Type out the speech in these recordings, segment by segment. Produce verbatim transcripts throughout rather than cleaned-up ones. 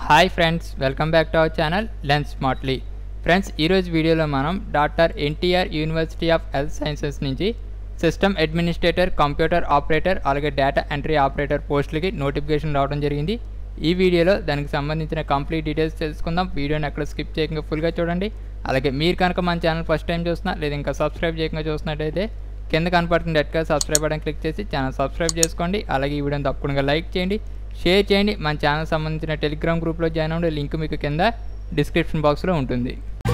Hi friends, welcome back to our channel learn smartly. Friends, ఈరోజు వీడియోలో మనం doctor NTR university of health sciences నుంచి system administrator, computer operator అలాగే data entry operator పోస్టులకి notification రావడం జరిగింది. ఈ వీడియోలో దానికి సంబంధించిన కంప్లీట్ డీటెయిల్స్ తెలుసుకుందాం. వీడియోని ఎక్కడ స్కిప్ చేయకుండా ఫుల్గా చూడండి. అలాగే మీరు కనుక మన ఛానల్ ఫస్ట్ టైం చూస్తున్నా లేదా ఇంకా సబ్స్క్రైబ్ చేయకుండా చూస్తున్నట్టయితే కింద కనపడుతున్న రెడ్గా సబ్స్క్రైబ్ బటన్ క్లిక్ చేసి ఛానల్ సబ్స్క్రైబ్ చేసుకోండి. అలాగే ఈ వీడియోని తప్పకుండా లైక్ చేయండి, షేర్ చేయండి. మన ఛానల్ సంబంధించిన టెలిగ్రామ్ గ్రూప్లో జాయిన్ అవ్వండి. లింక్ మీకు కింద డిస్క్రిప్షన్ బాక్స్లో ఉంటుంది.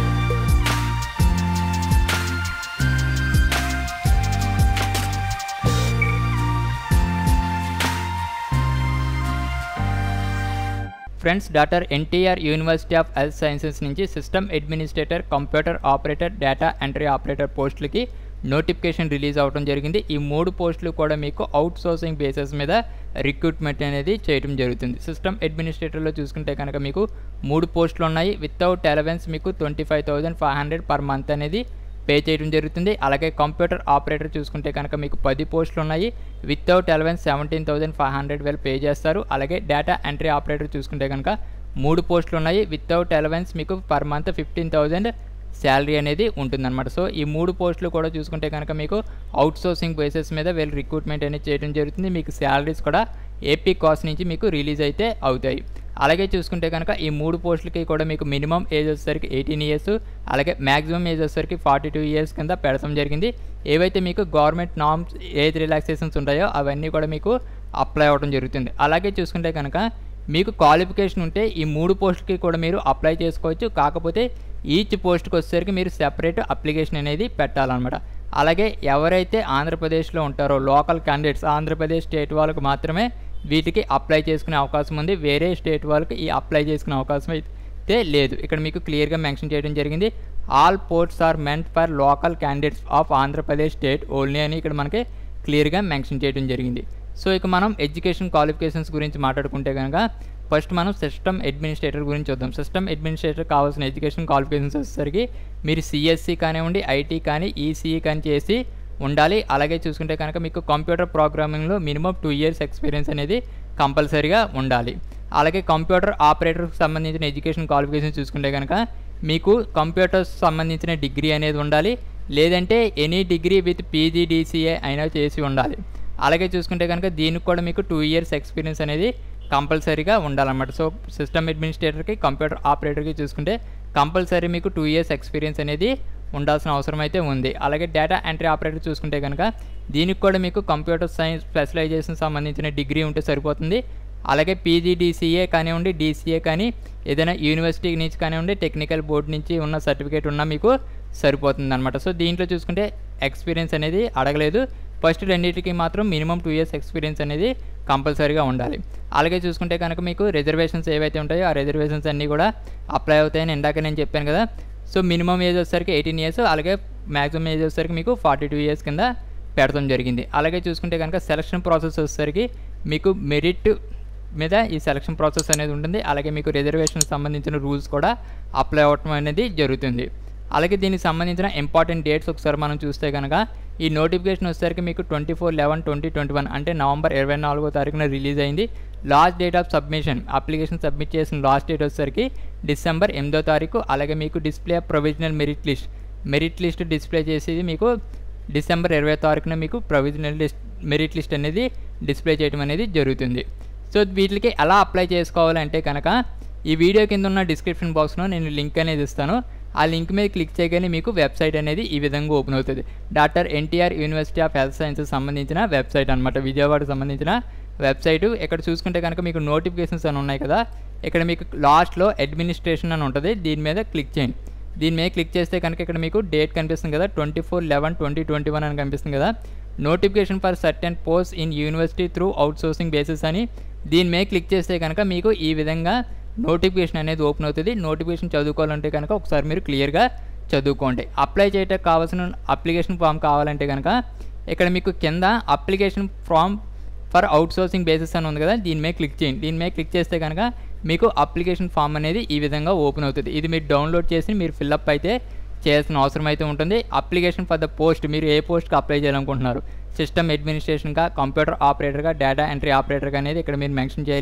Friends, doctor NTR university of health sciences నుంచి system administrator, computer operator, data entry operator పోస్టులకి నోటిఫికేషన్ రిలీజ్ అవ్వడం జరిగింది. ఈ మూడు పోస్టులు కూడా మీకు అవుట్ సోర్సింగ్ బేసిస్ మీద రిక్రూట్మెంట్ అనేది చేయడం జరుగుతుంది. సిస్టమ్ అడ్మినిస్ట్రేటర్లో చూసుకుంటే కనుక మీకు మూడు పోస్టులు ఉన్నాయి. వితౌట్ అలవెన్స్ మీకు twenty five thousand five hundred per month అనేది పే చేయడం జరుగుతుంది. అలాగే కంప్యూటర్ ఆపరేటర్ చూసుకుంటే కనుక మీకు పది పోస్టులు ఉన్నాయి. Without allowance seventeen thousand five hundred వేలు పే చేస్తారు. అలాగే డేటా ఎంట్రీ ఆపరేటర్ చూసుకుంటే కనుక మూడు పోస్టులు ఉన్నాయి. వితౌట్ అలవెన్స్ మీకు per month fifteen thousand salary అనేది ఉంటుందన్నమాట. సో ఈ మూడు పోస్టులు కూడా చూసుకుంటే కనుక మీకు అవుట్ సోర్సింగ్ బేసిస్ మీద వీళ్ళు రిక్రూట్మెంట్ అనేది చేయడం జరుగుతుంది. మీకు శాలరీస్ కూడా ఏపీ కాస్ట్ నుంచి మీకు రిలీజ్ అయితే అవుతాయి. అలాగే చూసుకుంటే కనుక ఈ మూడు పోస్టులకి కూడా మీకు మినిమం ఏజ్ వచ్చేసరికి ఎయిటీన్ ఇయర్స్ అలాగే మ్యాక్సిమం ఏజ్ వచ్చేసరికి ఫార్టీ టూ ఇయర్స్ కింద పెడతాం జరిగింది. ఏవైతే మీకు గవర్నమెంట్ నామ్స్ ఏజ్ రిలాక్సేషన్స్ ఉంటాయో అవన్నీ కూడా మీకు అప్లై అవ్వడం జరుగుతుంది. అలాగే చూసుకుంటే కనుక మీకు క్వాలిఫికేషన్ ఉంటే ఈ మూడు పోస్టులకి కూడా మీరు అప్లై చేసుకోవచ్చు. కాకపోతే ఈచ్ పోస్ట్కి వచ్చేసరికి మీరు సెపరేట్ అప్లికేషన్ అనేది పెట్టాలన్నమాట. అలాగే ఎవరైతే ఆంధ్రప్రదేశ్లో ఉంటారో లోకల్ క్యాండిడేట్స్, ఆంధ్రప్రదేశ్ స్టేట్ వాళ్ళకు మాత్రమే వీటికి అప్లై చేసుకునే అవకాశం ఉంది. వేరే స్టేట్ వాళ్ళకి ఈ అప్లై చేసుకునే అవకాశం అయితే లేదు. ఇక్కడ మీకు క్లియర్గా మెన్షన్ చేయడం జరిగింది. All posts are meant for local candidates of Andhra Pradesh state only అని ఇక్కడ మనకి క్లియర్గా మెన్షన్ చేయడం జరిగింది. సో ఇక మనం ఎడ్యుకేషన్ క్వాలిఫికేషన్స్ గురించి మాట్లాడుకుంటే కనుక ఫస్ట్ మనం సిస్టమ్ అడ్మినిస్ట్రేటర్ గురించి చూద్దాం. సిస్టమ్ అడ్మినిస్ట్రేటర్ కావాల్సిన ఎడ్యుకేషన్ క్వాలిఫికేషన్స్ వచ్చేసరికి మీరు సిఎస్సి కానివ్వండి, ఐటీ కానీ, ఈసీఈ కానీ చేసి ఉండాలి. అలాగే చూసుకుంటే కనుక మీకు కంప్యూటర్ ప్రోగ్రామింగ్లో మినిమం టూ ఇయర్స్ ఎక్స్పీరియన్స్ అనేది కంపల్సరీగా ఉండాలి. అలాగే కంప్యూటర్ ఆపరేటర్కి సంబంధించిన ఎడ్యుకేషన్ క్వాలిఫికేషన్ చూసుకుంటే కనుక మీకు కంప్యూటర్స్ సంబంధించిన డిగ్రీ అనేది ఉండాలి. లేదంటే ఎనీ డిగ్రీ విత్ పీజీడీసీఏ అయినా చేసి ఉండాలి. అలాగే చూసుకుంటే కనుక దీనికి కూడా మీకు టూ ఇయర్స్ ఎక్స్పీరియన్స్ అనేది కంపల్సరీగా ఉండాలన్నమాట. సో సిస్టమ్ అడ్మినిస్ట్రేటర్కి, కంప్యూటర్ ఆపరేటర్కి చూసుకుంటే కంపల్సరీ మీకు టూ ఇయర్స్ ఎక్స్పీరియన్స్ అనేది ఉండాల్సిన అవసరం అయితే ఉంది. అలాగే డేటా ఎంట్రీ ఆపరేటర్ చూసుకుంటే కనుక దీనికి కూడా మీకు కంప్యూటర్ సైన్స్ స్పెషలైజేషన్ సంబంధించిన డిగ్రీ ఉంటే సరిపోతుంది. అలాగే పీజీడీసీఏ కానివ్వండి, డీసీఏ కానీ ఏదైనా యూనివర్సిటీ నుంచి కానివ్వండి, టెక్నికల్ బోర్డు నుంచి ఉన్న సర్టిఫికేట్ ఉన్నా మీకు సరిపోతుంది అనమాట. సో దీంట్లో చూసుకుంటే ఎక్స్పీరియన్స్ అనేది అడగలేదు. ఫస్ట్ రెండింటికి మాత్రం మినిమం టూ ఇయర్స్ ఎక్స్పీరియన్స్ అనేది కంపల్సరీగా ఉండాలి. అలాగే చూసుకుంటే కనుక మీకు రిజర్వేషన్స్ ఏవైతే ఉంటాయో ఆ రిజర్వేషన్స్ అన్నీ కూడా అప్లై అవుతాయని ఇందాక నేను చెప్పాను కదా. సో మినిమం ఏజ్ వచ్చేసరికి ఎయిటీన్ ఇయర్స్ అలాగే మ్యాక్సిమం ఏజ్ వచ్చేసరికి మీకు ఫార్టీ టూ ఇయర్స్ కింద పెడతాం జరిగింది. అలాగే చూసుకుంటే కనుక సెలక్షన్ ప్రాసెస్ వచ్చేసరికి మీకు మెరిట్ మీద ఈ సెలక్షన్ ప్రాసెస్ అనేది ఉంటుంది. అలాగే మీకు రిజర్వేషన్ సంబంధించిన రూల్స్ కూడా అప్లై అవ్వటం అనేది జరుగుతుంది. అలాగే దీనికి సంబంధించిన ఇంపార్టెంట్ డేట్స్ ఒకసారి మనం చూస్తే కనుక ఈ నోటిఫికేషన్ వచ్చేసరికి మీకు twenty four eleven twenty twenty one అంటే నవంబర్ ఇరవై నాలుగో తారీఖున రిలీజ్ అయింది. Last date of submission, application submit చేసిన లాస్ట్ డేట్ వచ్చేసరికి డిసెంబర్ ఎనిమిదో తారీఖు. అలాగే మీకు display of provisional merit list, merit list display చేసేది మీకు డిసెంబర్ ఇరవై తారీఖున మీకు ప్రొవిజనల్ లిస్ట్ మెరిట్ లిస్ట్ అనేది డిస్ప్లే చేయడం అనేది జరుగుతుంది. సో వీటికి ఎలా అప్లై చేసుకోవాలంటే కనుక ఈ వీడియో కింద ఉన్న డిస్క్రిప్షన్ బాక్స్లో నేను లింక్ అనేది ఇస్తాను. ఆ లింక్ మీద క్లిక్ చేయగానే మీకు వెబ్సైట్ అనేది ఈ విధంగా ఓపెన్ అవుతుంది. Doctor NTR university of health sciences సంబంధించిన వెబ్సైట్ అనమాట, విజయవాడకు సంబంధించిన వెబ్సైటు. ఇక్కడ చూసుకుంటే కనుక మీకు నోటిఫికేషన్స్ అని ఉన్నాయి కదా, ఇక్కడ మీకు లాస్ట్లో అడ్మినిస్ట్రేషన్ అని ఉంటుంది. దీని మీద క్లిక్ చేయండి. దీని మీద క్లిక్ చేస్తే కనుక ఇక్కడ మీకు డేట్ కనిపిస్తుంది కదా, twenty four eleven twenty twenty one అని కనిపిస్తుంది కదా. Notification for certain post in university through outsourcing basis అని దీని మీద క్లిక్ చేస్తే కనుక మీకు ఈ విధంగా నోటిఫికేషన్ అనేది ఓపెన్ అవుతుంది. నోటిఫికేషన్ చదువుకోవాలంటే కనుక ఒకసారి మీరు క్లియర్గా చదువుకోండి. అప్లై చేయడానికి కావాల్సిన అప్లికేషన్ ఫామ్ కావాలంటే కనుక ఇక్కడ మీకు కింద application form for outsourcing basis అని ఉంది కదా, దీని మీద క్లిక్ చేయండి. దీని మీద క్లిక్ చేస్తే కనుక మీకు అప్లికేషన్ ఫామ్ అనేది ఈ విధంగా ఓపెన్ అవుతుంది. ఇది మీరు డౌన్లోడ్ చేసి మీరు ఫిల్అప్ అయితే చేయాల్సిన అవసరం అయితే ఉంటుంది. అప్లికేషన్ ఫర్ ద పోస్ట్, మీరు ఏ పోస్ట్కి అప్లై చేయాలనుకుంటున్నారు, సిస్టమ్ అడ్మినిస్ట్రేషన్గా, కంప్యూటర్ ఆపరేటర్గా, డేటా ఎంట్రీ ఆపరేటర్గా అనేది ఇక్కడ మీరు మెన్షన్ చేయాలి.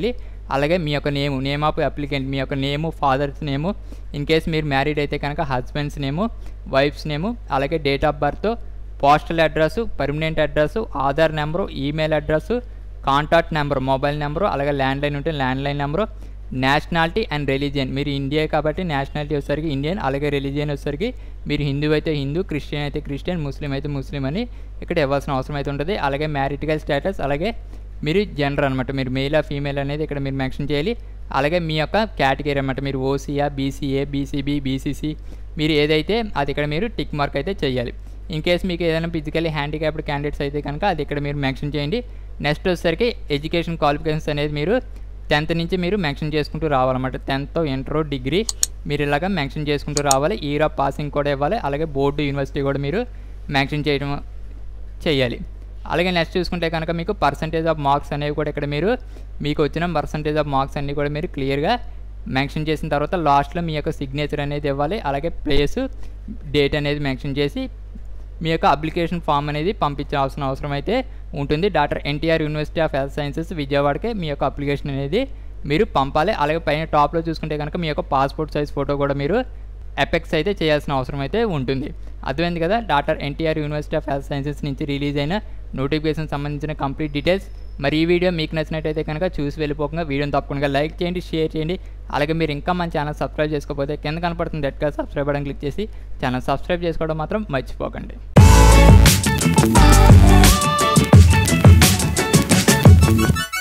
అలాగే మీ యొక్క నేము నేమ్ ఆఫ్ అప్లికెంట్ మీ యొక్క name father's name, in case మీరు మ్యారీడ్ అయితే కనుక హస్బెండ్స్ నేము, వైఫ్స్ నేము, అలాగే date of birth, postal address, permanent address, Aadhaar number, email address, contact number mobile number, అలాగే ల్యాండ్లైన్ ఉంటే landline number, nationality and religion మీరు India కాబట్టి nationality వచ్చేసరికి Indian, అలాగే రిలీజియన్ వచ్చేసరికి మీరు హిందూ అయితే హిందూ, క్రిస్టియన్ అయితే క్రిస్టియన్, ముస్లిం అయితే ముస్లిం అని ఇక్కడ ఇవ్వాల్సిన అవసరం అయితే ఉంటుంది. అలాగే మ్యారిటికల్ స్టేటస్, అలాగే మీరు జెండర్ అనమాట, మీరు మేలా ఫీమేల్ అనేది ఇక్కడ మీరు మెన్షన్ చేయాలి. అలాగే మీ యొక్క కేటగిరీ అనమాట, మీరు ఓసీఆ, బీసీఏ, బీసీబీ, బీసీసీ మీరు ఏదైతే అది ఇక్కడ మీరు టిక్ మార్క్ అయితే చేయాలి. ఇన్ కేస్ మీకు ఏదైనా ఫిజికల్లీ హ్యాండిక్యాప్డ్ క్యాండిడేట్స్ అయితే కనుక అది ఇక్కడ మీరు మెన్షన్ చేయండి. నెక్స్ట్ వచ్చేసరికి ఎడ్యుకేషన్ క్వాలిఫికేషన్స్ అనేది మీరు టెన్త్ నుంచి మీరు మెన్షన్ చేసుకుంటూ రావాలన్నమాట. టెన్త్, ఇంటర్, డిగ్రీ మీరు ఇలాగ మెన్షన్ చేసుకుంటూ రావాలి. ఇయర్ ఆఫ్ పాసింగ్ కూడా ఇవ్వాలి. అలాగే బోర్డు, యూనివర్సిటీ కూడా మీరు మెన్షన్ చేయడం చేయాలి. అలాగే నెక్స్ట్ చూసుకుంటే కనుక మీకు పర్సంటేజ్ ఆఫ్ మార్క్స్ అనేవి కూడా ఇక్కడ మీరు మీకు వచ్చిన పర్సంటేజ్ ఆఫ్ మార్క్స్ అన్నీ కూడా మీరు క్లియర్గా మెన్షన్ చేసిన తర్వాత లాస్ట్లో మీ యొక్క సిగ్నేచర్ అనేది ఇవ్వాలి. అలాగే ప్లేస్, డేట్ అనేది మెన్షన్ చేసి మీ యొక్క అప్లికేషన్ ఫామ్ అనేది పంపించాల్సిన అవసరం అయితే ఉంటుంది. Doctor NTR university of health sciences విజయవాడకే మీ యొక్క అప్లికేషన్ అనేది మీరు పంపాలి. అలాగే పైన టాప్లో చూసుకుంటే కనుక మీ యొక్క పాస్పోర్ట్ సైజ్ ఫోటో కూడా మీరు ఎపెక్స్ అయితే చేయాల్సిన అవసరం అయితే ఉంటుంది. అర్థమైంది కదా, doctor NTR university of health sciences నుంచి రిలీజ్ అయిన నోటిఫికేషన్ సంబంధించిన కంప్లీట్ డీటెయిల్స్. మరి ఈ వీడియో మీకు నచ్చినట్టయితే కనుక చూసి వెళ్ళిపోకుండా వీడియోని తప్పకుండా లైక్ చేయండి, షేర్ చేయండి. అలాగే మీరు ఇంకా మన ఛానల్ సబ్స్క్రైబ్ చేసుకోకపోతే కింద కనపడుతుంది red colour subscribe button click చేసి ఛానల్ సబ్స్క్రైబ్ చేసుకోవడం మాత్రం మర్చిపోకండి.